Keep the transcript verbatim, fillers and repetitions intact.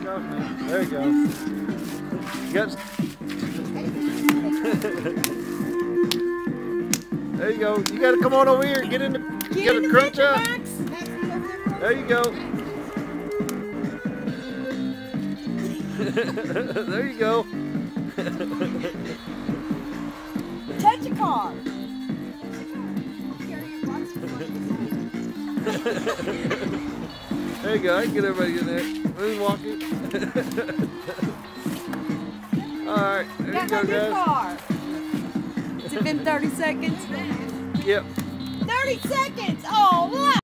off, man. There you go. You got... There you go. You got to come on over here. Get in the... You got to crunch up. There you go. There you go. Touch a car. There you go. I can get everybody in there. Moonwalking. Alright. There you go, guys. Car. Has it been thirty seconds? Yep. thirty seconds! Oh, wow!